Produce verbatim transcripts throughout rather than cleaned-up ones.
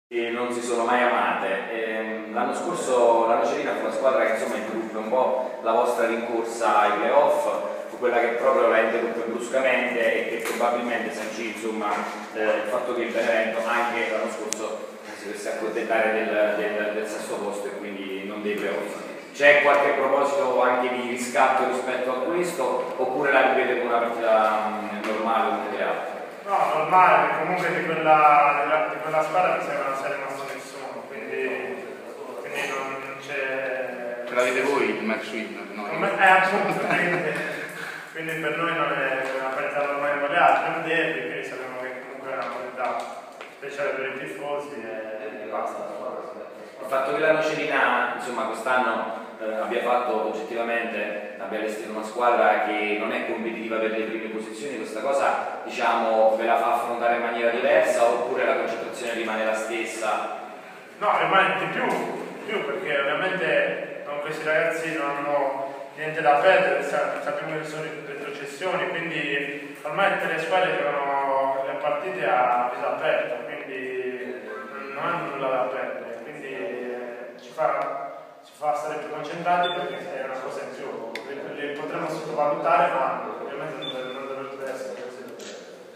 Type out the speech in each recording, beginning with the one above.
e non si sono mai amate. L'anno scorso la Nocerina fu una squadra che insomma interruppe un po' la vostra rincorsa ai playoff, fu quella che proprio la interruppe bruscamente e che probabilmente sancì insomma eh, il fatto che il Benevento anche l'anno scorso si dovesse accontentare del, del, del sesto posto e quindi non dei playoff. C'è qualche proposito anche di riscatto rispetto a questo oppure la rivede come una partita mh, normale come le altre? No, normale, comunque di quella, di quella squadra mi sembra non sia rimasto nessuno, quindi, quindi non c'è... Ce l'avete voi il match win? No, eh, appunto, quindi, quindi per noi non è una partita normale come le altre, è un derby, quindi sappiamo che comunque è una partita speciale per i tifosi e, e basta. Il fatto che la Nocerina insomma quest'anno eh, abbia fatto oggettivamente, abbia allestito una squadra che non è competitiva per le prime posizioni, questa cosa diciamo ve la fa affrontare in maniera diversa oppure la concentrazione rimane la stessa? No, rimane di più, di più perché ovviamente non, questi ragazzi non hanno niente da perdere, sappiamo che sono retrocessioni, quindi ormai tutte le squadre giocano le partite a viso aperto, quindi non hanno nulla da perdere, quindi eh, ci fa ci fa stare più concentrati perché è una cosa in più, le, le potremmo sottovalutare ma ovviamente non, non dovrebbe essere così.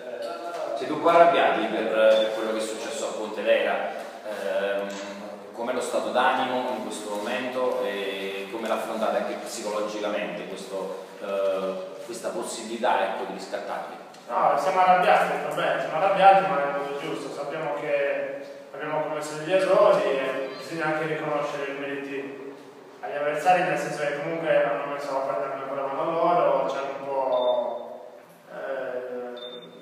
Siete un po' arrabbiati per, per quello che è successo a Pontedera, ehm, com'è lo stato d'animo in questo momento e come l'affrontate anche psicologicamente questo, eh, questa possibilità ecco, di riscattarvi? No, siamo arrabbiati, vabbè, siamo arrabbiati ma è il modo giusto, sappiamo che abbiamo commesso degli errori e bisogna anche riconoscere i meriti agli avversari, nel senso che comunque hanno messo la parte che volevano loro, ci hanno un po' eh,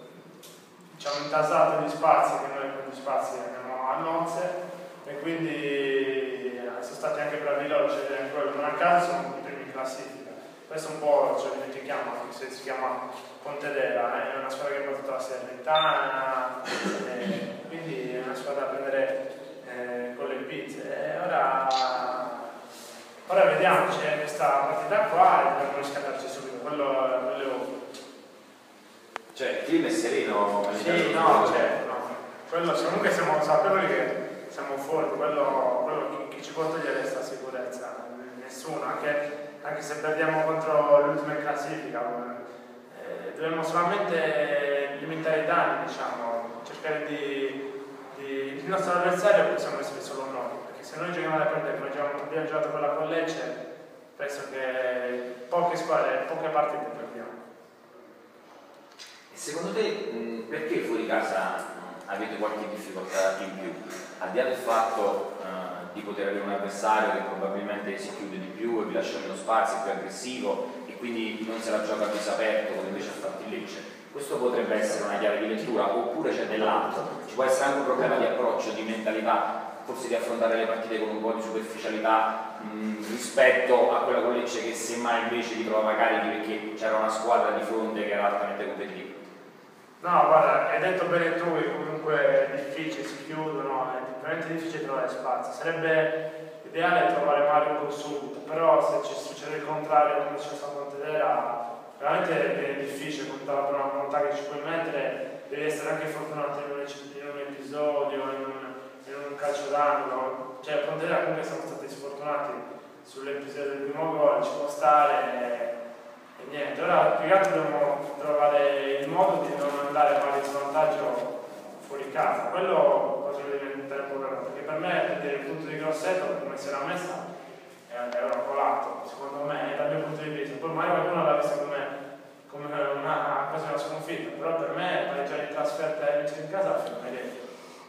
diciamo intasato gli spazi, che noi con gli spazi andiamo a nozze e quindi sono stati anche bravi loro, cioè anche loro non a caso sono i primi in classifica. Questo un po' ce lo dimentichiamo, anche se si chiama Pontedera, è una squadra che ha battuto la Salernitana, eh, quindi è una squadra da prendere eh, con le pizze. E ora, ora vediamo, c'è questa partita qua e dobbiamo riscattarci subito, quello, quello è ovvio. Cioè il clima è sereno? Sì, no, certo, no. Quello, comunque siamo consapevoli che siamo forti, quello, quello chi, chi ci può togliere questa sicurezza? Nessuno, anche, anche se perdiamo contro l'ultima in classifica, eh, dobbiamo solamente limitare i danni, diciamo, cercare di, di il nostro avversario possiamo essere solo noi, perché se noi giochiamo alle partite come abbiamo giocato quella con Lecce, penso che poche squadre, poche partite perdiamo. E secondo te mh, perché fuori casa avete qualche difficoltà in più? Al di là del fatto uh, di poter avere un avversario che probabilmente si chiude di più e vi lascia meno spazio, è più aggressivo e quindi non se la gioca a viso aperto come invece ha fatto il Lecce. Questo potrebbe essere una chiave di lettura, oppure c'è dell'altro. Ci può essere anche un problema di approccio, di mentalità, forse di affrontare le partite con un po' di superficialità mh, rispetto a quella con Lecce che semmai invece vi trovava carichi perché c'era una squadra di fronte che era altamente competitiva. No, guarda, hai detto bene tu che comunque è difficile, si chiudono, è veramente difficile trovare spazio. Sarebbe ideale trovare Mario con subito, però se ci succede il contrario come c'è stato a Pontedera, veramente è difficile con tutta la buona volontà che ci puoi mettere, devi essere anche fortunato in un, in un episodio, in un, in un calcio d'angolo. Cioè a Pontedera comunque siamo stati sfortunati sull'episodio del primo gol, ci può stare. E niente, ora più che altro dobbiamo trovare il modo di non andare mai in svantaggio fuori casa. Quello cosa deve diventare un problema, perché per me vedere il punto di Grosseto come si era messa è, è un colato, secondo me, dal mio punto di vista. Poi magari qualcuno l'ha vista come, come una, quasi una sconfitta, però per me pareggiare in trasferta e vincere in casa è meglio.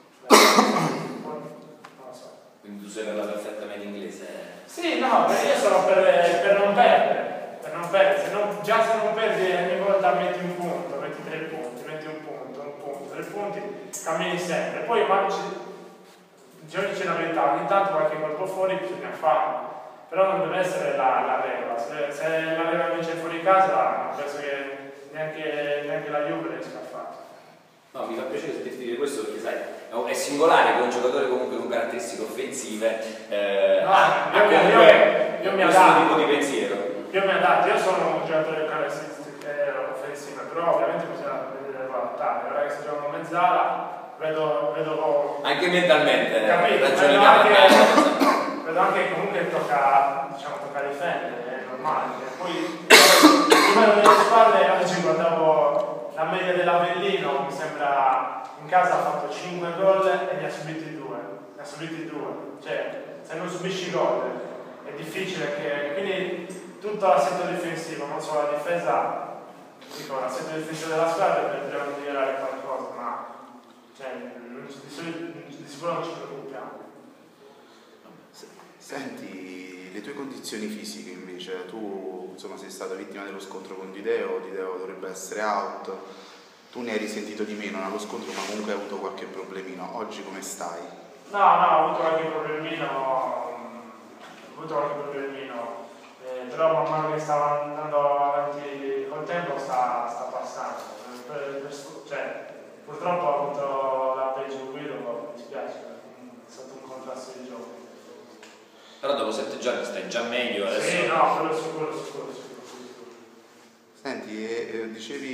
Non lo so. Quindi tu sei per la perfetta media inglese? Sì, no, perché io sono per, per non perdere. Per non perdere, se non, già se non perdi ogni volta metti un punto, metti tre punti, metti un punto, un punto, tre punti, cammini sempre. Poi oggi c'è una verità, ogni tanto qualche colpo fuori bisogna farlo, però non deve essere la, la regola. Se, se la regola invece è fuori casa, penso che neanche, neanche la Juve riesca a farlo. No, mi fa piacere sentirti dire questo perché sai, è singolare che un giocatore comunque con caratteristiche offensive eh, no, ha, io, ha comunque io, io, io questo mi tipo di pensiero. Io mi adatto, io sono un giocatore con caratteristiche offensive, però ovviamente bisogna vedere valutare. Ora che sto giocando mezzala, vedo, vedo anche mentalmente capito, ragioni vedo che anche, vanno. vedo anche che comunque tocca, diciamo, tocca difendere, è normale. Poi il numero delle squadre, oggi guardavo la media dell'Avellino, mi sembra in casa ha fatto cinque gol e ne ha subiti due, ne ha subiti due, cioè se non subisci gol è difficile che, quindi tutto l'assetto difensivo, non solo la difesa, dico l'assetto difensivo della squadra dobbiamo migliorare qualcosa, ma cioè, non, di, solito, di sicuro non ci preoccupiamo. Senti, le tue condizioni fisiche invece, tu insomma sei stata vittima dello scontro con Dideo, Dideo dovrebbe essere out, tu ne hai risentito di meno nello scontro ma comunque hai avuto qualche problemino, oggi come stai? No, no, ho avuto qualche problemino, ho avuto qualche problemino, eh, però man mano che stavo andando avanti col tempo sta, sta passando, per, per, cioè, purtroppo ho avuto la peggio guido, mi dispiace, è stato un contrasto di gioco. Però dopo sette giorni stai già meglio adesso. Sì, no, quello sicuro, sicuro, sicuro, sicuro. Senti, eh, dicevi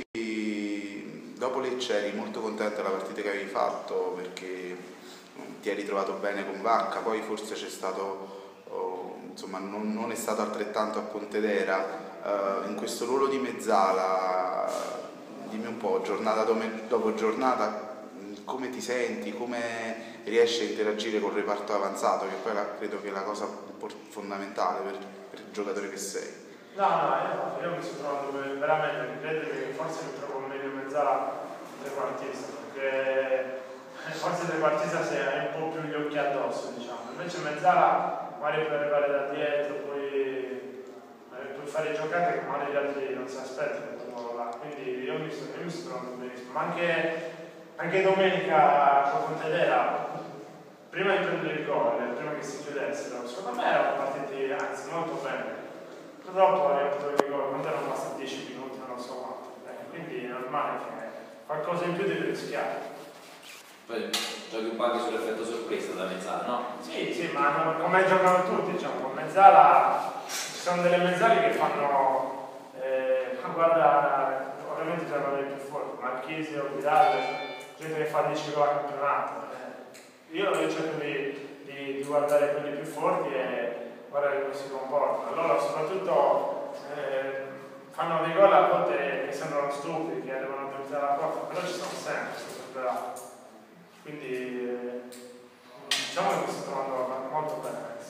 dopo Lecce eri molto contenta della partita che avevi fatto perché ti eri trovato bene con Vacca, poi forse c'è stato, oh, insomma non, non è stato altrettanto a Pontedera, uh, in questo ruolo di mezzala, dimmi un po', giornata dopo giornata, come ti senti, come riesci a interagire col reparto avanzato, che poi la, credo che è la cosa fondamentale per, per il giocatore che sei. No, no, io, io mi sto trovando veramente, credo che forse mi trovo meglio mezzala trequartista, perché forse trequartista si hai un po' più gli occhi addosso, diciamo, invece mezzala magari puoi arrivare da dietro, puoi, puoi fare giocate che magari gli altri non si aspettano, là. Quindi io mi, sto, io mi sto trovando benissimo, ma anche, anche domenica con Pontedera, prima di prendere il gol, prima che si chiudessero, secondo me erano partiti anzi molto bene. Purtroppo abbiamo avuto il gol, quando erano passati dieci minuti, non so quanto, eh, quindi è normale che qualcosa in più devi rischiare. Poi giochi un po' anche sull'effetto sorpresa da mezzala, no? Sì, sì, ma non, come giocano tutti, diciamo, con mezzala ci sono delle mezzali che fanno, eh, guarda, ovviamente giocano dei più forti, Marchisio, Vidal, gente che fa dieci gol al campionato. Eh. Io, io cerco di, di, di guardare quelli più forti e guardare come si comportano. Allora, soprattutto, eh, fanno dei gol a volte che sembrano stupidi, che arrivano a utilizzare la porta, però ci sono sempre, sono sempre là. Quindi eh, diciamo che mi sto trovando molto bene adesso.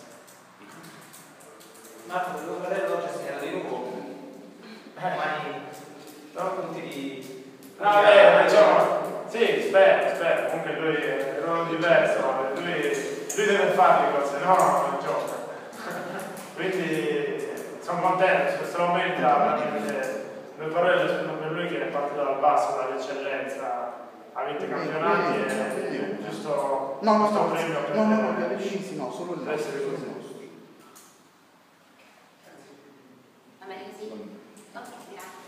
Marco, devo vedere oggi è segnato di nuovo. Domani sono punti di. No, beh, diciamo, sì, spero, spero, comunque lui è un ruolo diverso, lui, lui deve fare le cose, no, non gioca. Quindi sono contento, se lo merita veramente, le parole le spendono per lui che è partito dal basso, dall'eccellenza. Ha vinto i campionati e giusto no, no, giusto no, premio per no, no, no, no, sì, no, solo il nostro. nostro, solo il nostro. Va bene, sì. No, grazie.